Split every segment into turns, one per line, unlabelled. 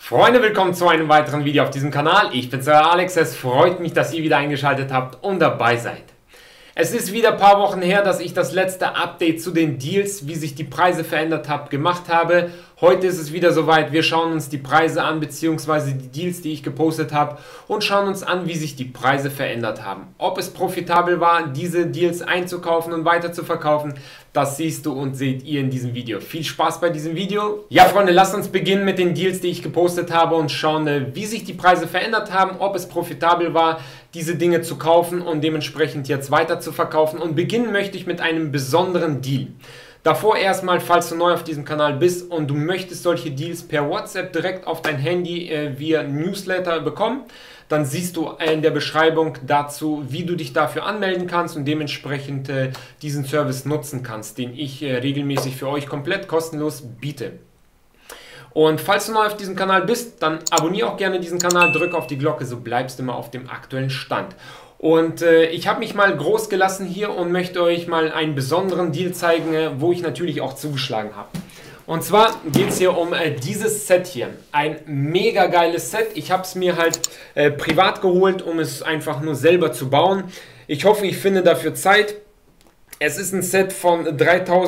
Freunde, willkommen zu einem weiteren Video auf diesem Kanal. Ich bin's, euer Alex. Es freut mich, dass ihr wieder eingeschaltet habt und dabei seid. Es ist wieder ein paar Wochen her, dass ich das letzte Update zu den Deals, wie sich die Preise verändert haben, gemacht habe. Heute ist es wieder soweit. Wir schauen uns die Preise an, beziehungsweise die Deals, die ich gepostet habe, und schauen uns an, wie sich die Preise verändert haben. Ob es profitabel war, diese Deals einzukaufen und weiter zu verkaufen, das siehst du und seht ihr in diesem Video. Viel Spaß bei diesem Video. Ja, Freunde, lasst uns beginnen mit den Deals, die ich gepostet habe, und schauen, wie sich die Preise verändert haben, ob es profitabel war, diese Dinge zu kaufen und dementsprechend jetzt weiter zu verkaufen. Und beginnen möchte ich mit einem besonderen Deal. Davor erstmal, falls du neu auf diesem Kanal bist und du möchtest solche Deals per WhatsApp direkt auf dein Handy via Newsletter bekommen, dann siehst du in der Beschreibung dazu, wie du dich dafür anmelden kannst und dementsprechend diesen Service nutzen kannst, den ich regelmäßig für euch komplett kostenlos biete. Und falls du neu auf diesem Kanal bist, dann abonniere auch gerne diesen Kanal, drück auf die Glocke, so bleibst du immer auf dem aktuellen Stand. Und ich habe mich mal groß gelassen hier und möchte euch mal einen besonderen Deal zeigen, wo ich natürlich auch zugeschlagen habe. Und zwar geht es hier um dieses Set hier. Ein mega geiles Set. Ich habe es mir halt privat geholt, um es einfach nur selber zu bauen. Ich hoffe, ich finde dafür Zeit. Es ist ein Set von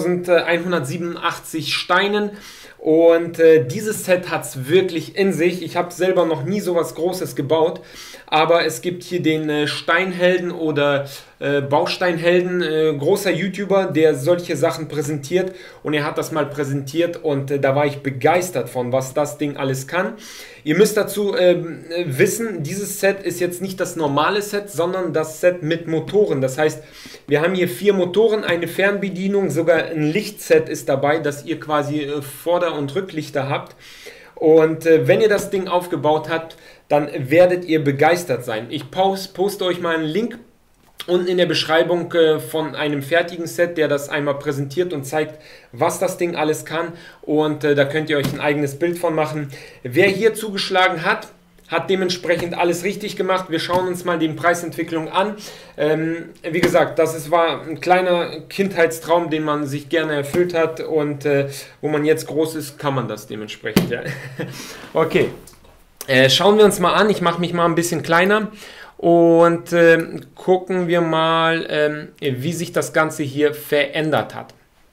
3187 Steinen. Und dieses Set hat es wirklich in sich. Ich habe selber noch nie sowas Großes gebaut, aber es gibt hier den Steinhelden oder Bausteinhelden, großer YouTuber, der solche Sachen präsentiert, und er hat das mal präsentiert und da war ich begeistert von, was das Ding alles kann. Ihr müsst dazu wissen, dieses Set ist jetzt nicht das normale Set, sondern das Set mit Motoren. Das heißt, wir haben hier 4 Motoren, eine Fernbedienung, sogar ein Lichtset ist dabei, dass ihr quasi Vorder- und Rücklichter habt. Und wenn ihr das Ding aufgebaut habt, dann werdet ihr begeistert sein. Ich poste euch mal einen Link unten in der Beschreibung von einem fertigen Set, der das einmal präsentiert und zeigt, was das Ding alles kann. Und da könnt ihr euch ein eigenes Bild von machen. Wer hier zugeschlagen hat, hat dementsprechend alles richtig gemacht. Wir schauen uns mal die Preisentwicklung an. Wie gesagt, war ein kleiner Kindheitstraum, den man sich gerne erfüllt hat, und wo man jetzt groß ist, kann man das dementsprechend. Ja. Okay, schauen wir uns mal an. Ich mache mich mal ein bisschen kleiner und gucken wir mal, wie sich das Ganze hier verändert hat.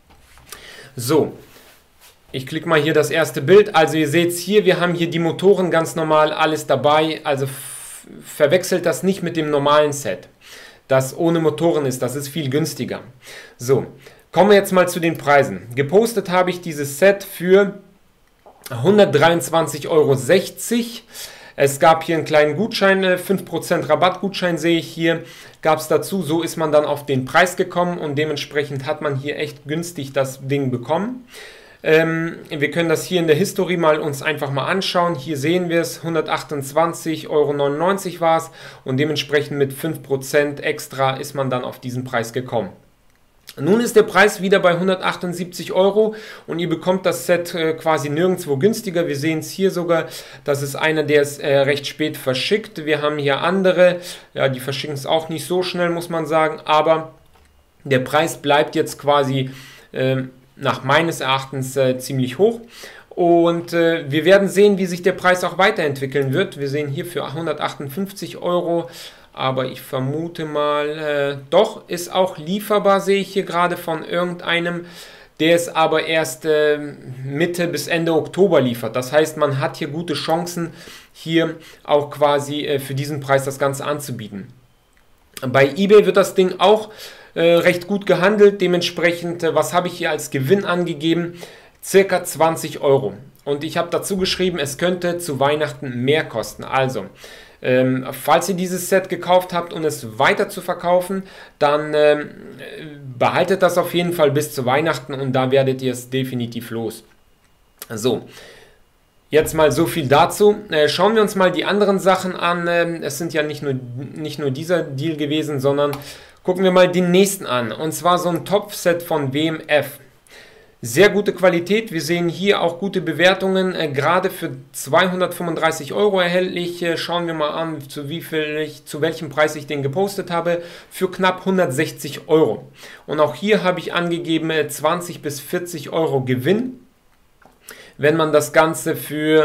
So. Ich klicke mal hier das erste Bild. Also ihr seht es hier, wir haben hier die Motoren ganz normal, alles dabei. Also verwechselt das nicht mit dem normalen Set, das ohne Motoren ist. Das ist viel günstiger. So, kommen wir jetzt mal zu den Preisen. Gepostet habe ich dieses Set für 123,60 Euro. Es gab hier einen kleinen Gutschein, 5% Rabattgutschein sehe ich hier, gab es dazu. So ist man dann auf den Preis gekommen und dementsprechend hat man hier echt günstig das Ding bekommen. Wir können das hier in der History mal uns einfach mal anschauen. Hier sehen wir es, 128,99 Euro war es, und dementsprechend mit 5% extra ist man dann auf diesen Preis gekommen. Nun ist der Preis wieder bei 178 Euro und ihr bekommt das Set quasi nirgendwo günstiger. Wir sehen es hier sogar, das ist einer, der es recht spät verschickt. Wir haben hier andere, ja, die verschicken es auch nicht so schnell, muss man sagen, aber der Preis bleibt jetzt quasi nach meines Erachtens ziemlich hoch, und wir werden sehen, wie sich der Preis auch weiterentwickeln wird. Wir sehen hier für 158 Euro, aber ich vermute mal, doch, ist auch lieferbar, sehe ich hier gerade von irgendeinem, der es aber erst Mitte bis Ende Oktober liefert. Das heißt, man hat hier gute Chancen, hier auch quasi für diesen Preis das Ganze anzubieten. Bei eBay wird das Ding auch recht gut gehandelt, dementsprechend, was habe ich hier als Gewinn angegeben? Circa 20 Euro. Und ich habe dazu geschrieben, es könnte zu Weihnachten mehr kosten. Also, falls ihr dieses Set gekauft habt, um es weiter zu verkaufen, dann behaltet das auf jeden Fall bis zu Weihnachten, und da werdet ihr es definitiv los. So. Jetzt mal so viel dazu. Schauen wir uns mal die anderen Sachen an. Es sind ja nicht nur dieser Deal gewesen, sondern gucken wir mal den nächsten an. Und zwar so ein Topfset von WMF. Sehr gute Qualität. Wir sehen hier auch gute Bewertungen. Gerade für 235 Euro erhältlich. Schauen wir mal an, zu welchem Preis ich den gepostet habe. Für knapp 160 Euro. Und auch hier habe ich angegeben 20 bis 40 Euro Gewinn, wenn man das Ganze für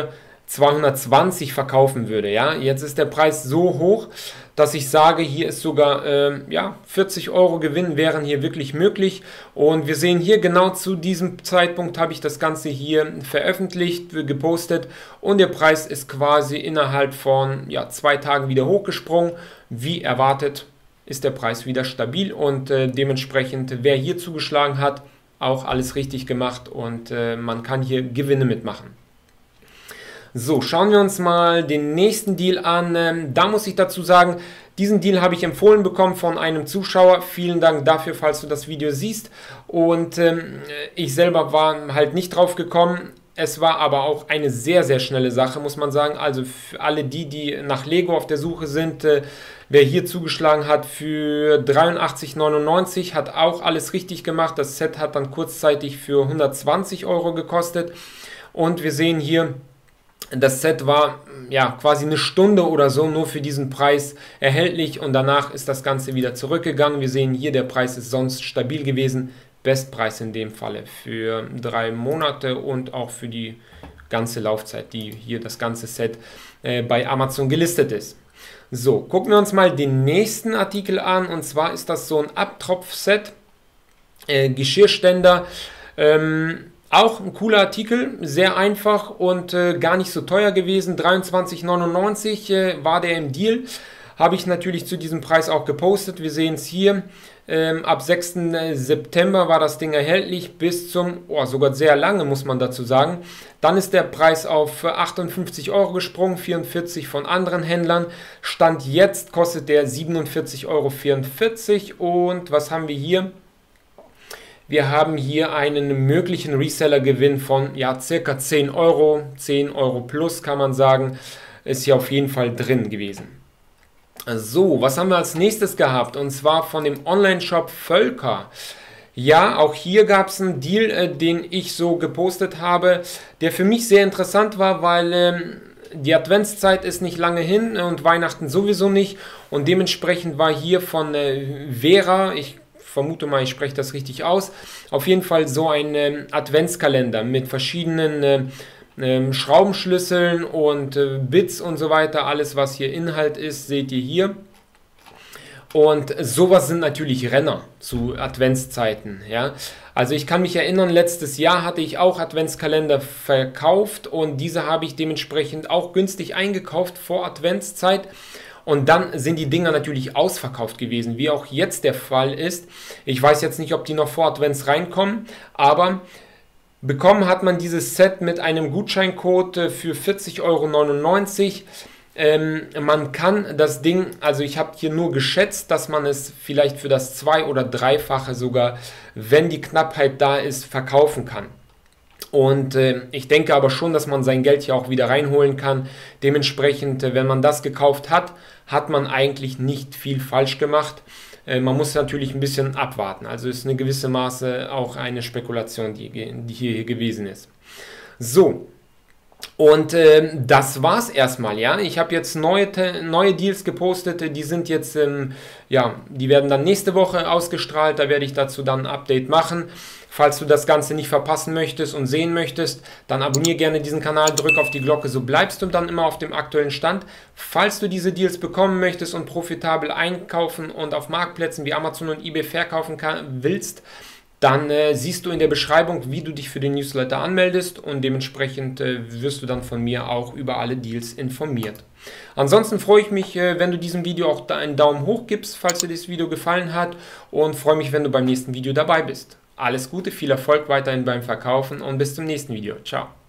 220 verkaufen würde. Ja, jetzt ist der Preis so hoch, dass ich sage, hier ist sogar ja, 40 Euro Gewinn wären hier wirklich möglich. Und wir sehen hier genau zu diesem Zeitpunkt habe ich das Ganze hier veröffentlicht, gepostet und der Preis ist quasi innerhalb von ja, 2 Tagen wieder hochgesprungen. Wie erwartet ist der Preis wieder stabil und dementsprechend, wer hier zugeschlagen hat, auch alles richtig gemacht und man kann hier Gewinne mitmachen. So, schauen wir uns mal den nächsten Deal an. Da muss ich dazu sagen, diesen Deal habe ich empfohlen bekommen von einem Zuschauer. Vielen Dank dafür, falls du das Video siehst. Und ich selber war halt nicht drauf gekommen. Es war aber auch eine sehr, sehr schnelle Sache, muss man sagen. Also für alle die nach Lego auf der Suche sind, wer hier zugeschlagen hat für 83,99, hat auch alles richtig gemacht. Das Set hat dann kurzzeitig für 120 Euro gekostet. Und wir sehen hier, das Set war ja quasi eine Stunde oder so nur für diesen Preis erhältlich und danach ist das Ganze wieder zurückgegangen. Wir sehen hier, der Preis ist sonst stabil gewesen. Bestpreis in dem Falle für 3 Monate und auch für die ganze Laufzeit, die hier das ganze Set bei Amazon gelistet ist. So, gucken wir uns mal den nächsten Artikel an und zwar ist das so ein Abtropfset, Geschirrständer. Auch ein cooler Artikel, sehr einfach und gar nicht so teuer gewesen. 23,99 war der im Deal. Habe ich natürlich zu diesem Preis auch gepostet. Wir sehen es hier. Ab 6. September war das Ding erhältlich bis zum, sogar sehr lange muss man dazu sagen. Dann ist der Preis auf 58 Euro gesprungen, 44 von anderen Händlern. Stand jetzt kostet der 47,44 Euro. Und was haben wir hier? Wir haben hier einen möglichen Reseller-Gewinn von ja, circa 10 Euro, 10 Euro plus kann man sagen, ist hier auf jeden Fall drin gewesen. So, was haben wir als nächstes gehabt? Und zwar von dem Online-Shop Völker. Ja, auch hier gab es einen Deal, den ich so gepostet habe, der für mich sehr interessant war, weil die Adventszeit ist nicht lange hin und Weihnachten sowieso nicht. Und dementsprechend war hier von Vera, ich vermute mal, ich spreche das richtig aus, auf jeden Fall so ein Adventskalender mit verschiedenen Schraubenschlüsseln und Bits und so weiter. Alles, was hier Inhalt ist, seht ihr hier. Und sowas sind natürlich Renner zu Adventszeiten. Ja? Also ich kann mich erinnern, letztes Jahr hatte ich auch Adventskalender verkauft und diese habe ich dementsprechend auch günstig eingekauft vor Adventszeit. Und dann sind die Dinger natürlich ausverkauft gewesen, wie auch jetzt der Fall ist. Ich weiß jetzt nicht, ob die noch vor Advents reinkommen, aber bekommen hat man dieses Set mit einem Gutscheincode für 40,99 Euro. Man kann das Ding, also ich habe hier nur geschätzt, dass man es vielleicht für das 2- oder 3-fache sogar, wenn die Knappheit da ist, verkaufen kann. Und ich denke aber schon, dass man sein Geld hier auch wieder reinholen kann. Dementsprechend, wenn man das gekauft hat, hat man eigentlich nicht viel falsch gemacht. Man muss natürlich ein bisschen abwarten. Also ist eine gewisse Maße auch eine Spekulation, die hier gewesen ist. So, und das war's erstmal. Ja, ich habe jetzt neue Deals gepostet. Die sind jetzt, ja, die werden dann nächste Woche ausgestrahlt. Da werde ich dazu dann ein Update machen. Falls du das Ganze nicht verpassen möchtest und sehen möchtest, dann abonniere gerne diesen Kanal, drück auf die Glocke, so bleibst du dann immer auf dem aktuellen Stand. Falls du diese Deals bekommen möchtest und profitabel einkaufen und auf Marktplätzen wie Amazon und eBay verkaufen willst, dann siehst du in der Beschreibung, wie du dich für den Newsletter anmeldest und dementsprechend wirst du dann von mir auch über alle Deals informiert. Ansonsten freue ich mich, wenn du diesem Video auch einen Daumen hoch gibst, falls dir das Video gefallen hat und freue mich, wenn du beim nächsten Video dabei bist. Alles Gute, viel Erfolg weiterhin beim Verkaufen und bis zum nächsten Video. Ciao.